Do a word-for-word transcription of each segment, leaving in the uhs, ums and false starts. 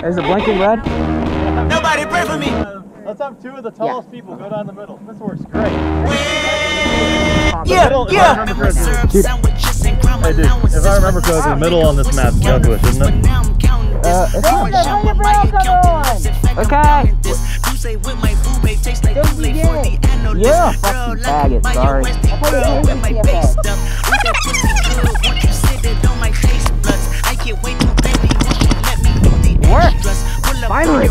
Is it blinking red? Nobody pray for me. Uh, let's have two of the tallest yeah. people go down the middle. This works great. Yeah, middle, yeah. If I remember correctly, hey, dude, if I remember correctly, the middle on this map is calculus, isn't it? Uh, it's not. Okay. Yeah, fucking faggot, sorry. What? Finally!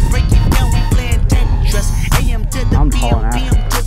I'm falling out.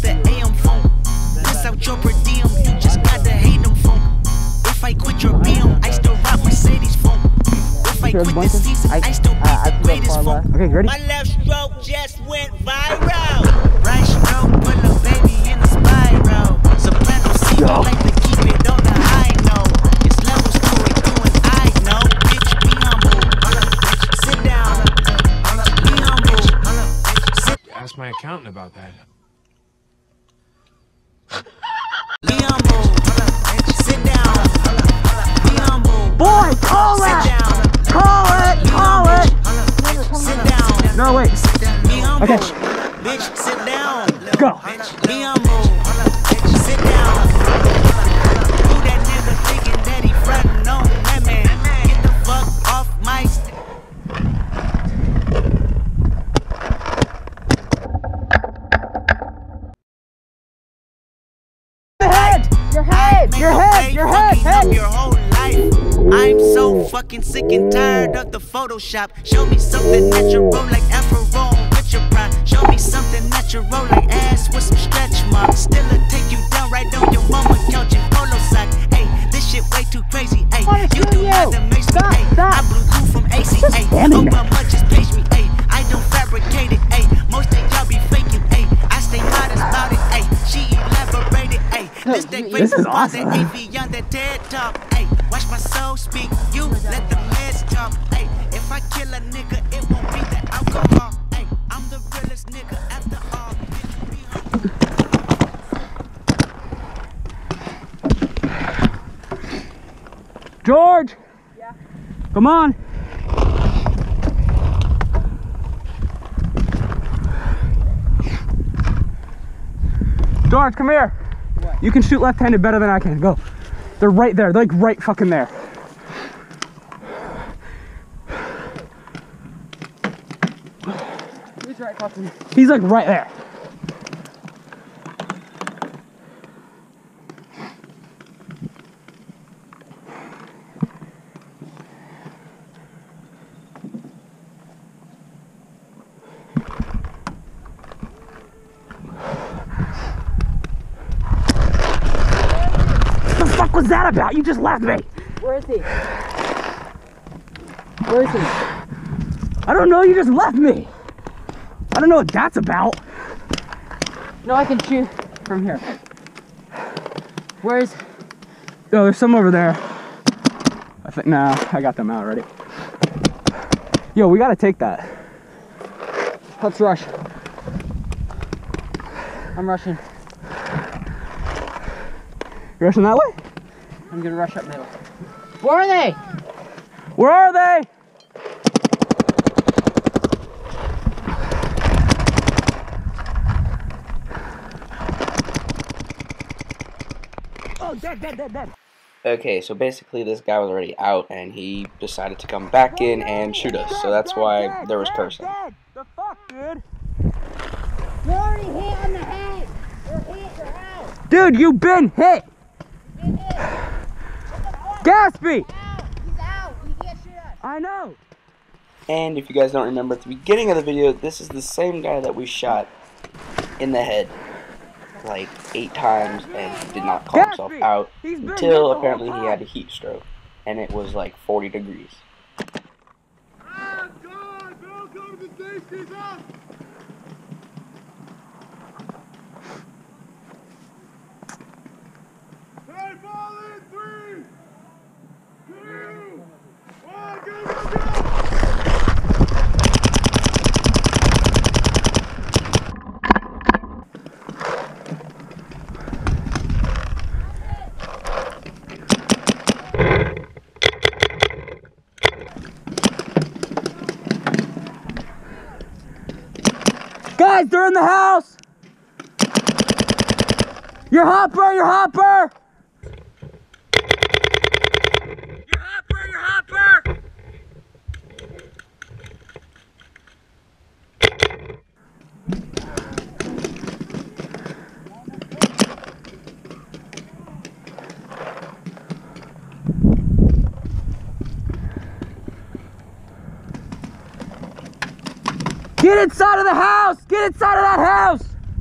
If I quit your beam, I still rock Mercedes phone. If I quit the season, I still be the greatest phone. Okay, ready? My left stroke just went viral. Right stroke put a baby in a spiral. Soprano C like to keep it on the high note. It's levels to it, you and I know. Bitch, be humble. Sit down. Be humble. Sit. Ask my accountant about that. Be humble. Sit down. Be humble. Boy, call it! Call it! Call it! Sit down. No, wait. Be humble. Okay. Bitch, sit down. Go. Be humble. Sit down. Who that nigga thinking that he frontin' on women? Get the fuck off my st- Your head! Your head! Your head! Head! Your whole life. I'm so fucking sick and tired of the Photoshop. Show me something natural like Afro with your pride. Show me something natural like ass with some stretch marks. Still a take you down right on your mama couch in polo sock. Hey, this shit way too crazy. Hey, you do nothing makes me. Hey, I blew through from A C A. Oh, my much just page me. Hey, I don't fabricate it. Hey, most of y'all be faking. Hey, I stay modest about it. Hey, she elaborated. Hey, this that This is awesome. A V on the TED Talk. Hey, watch my soul speak. You let the meds talk. Hey, if I kill a nigga, it won't be the alcohol. Hey, I'm the realest nigga after all. George! Yeah? Come on! George, come here! What? You can shoot left-handed better than I can. Go. They're right there. They're like right fucking there. He's right fucking. He's like right there. What was that about? You just left me. Where is he? Where is he? I don't know, you just left me. I don't know what that's about. No, I can shoot from here. Where is? Oh, there's some over there. I think, nah, I got them out already. Yo, we gotta take that. Let's rush. I'm rushing. You rushing that way? I'm gonna rush up middle. Where are they? Where are they? Oh, dead, dead, dead, dead. Okay, so basically this guy was already out and he decided to come back in and shoot us, so that's why there was cursing. The fuck, dude? You're already hit on the head. You're hit, you're out. Dude, you've been hit. You're hit. Gatsby! He's out. He's out. You can't shoot us. I know. And if you guys don't remember at the beginning of the video, this is the same guy that we shot in the head like eight times and he did not call himself out until apparently he had a heat stroke and it was like forty degrees. Guys, they're in the house! Your hopper, your hopper! Your hopper, your hopper! Get inside of the house! Get inside of that house!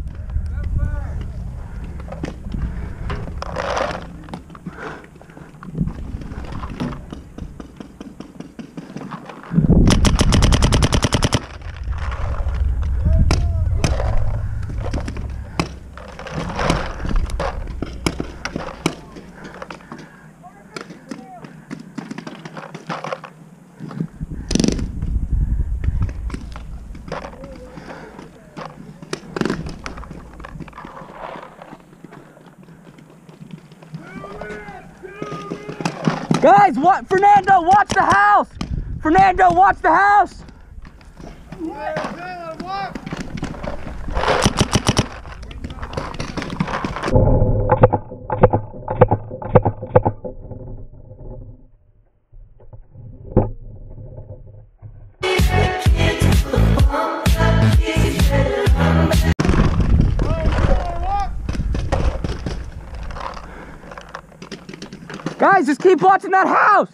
Guys, what? Fernando, watch the house! Fernando, watch the house! Guys, just keep watching that house!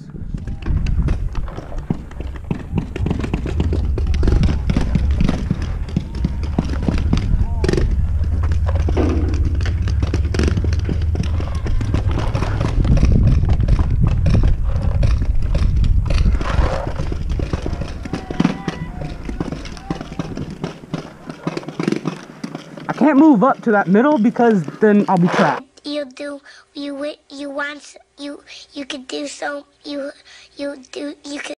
I can't move up to that middle because then I'll be trapped. You do you you want you you could do so you you do you could.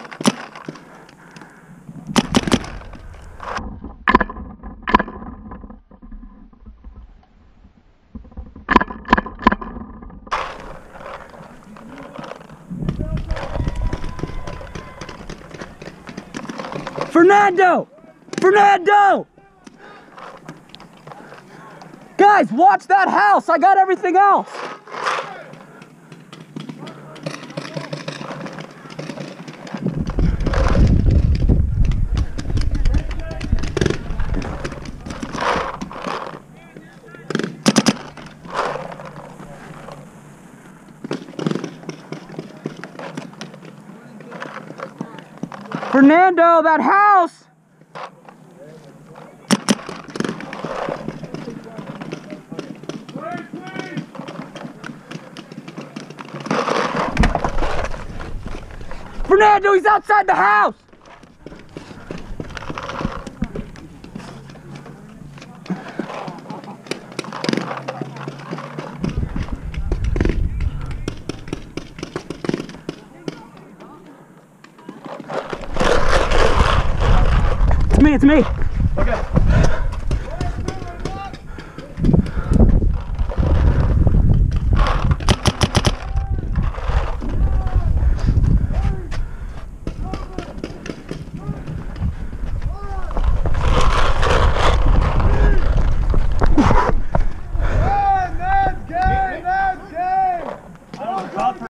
Fernando! Fernando! Guys, watch that house! I got everything else! Fernando, that house! Fernando, he's outside the house! It's me, it's me. Okay.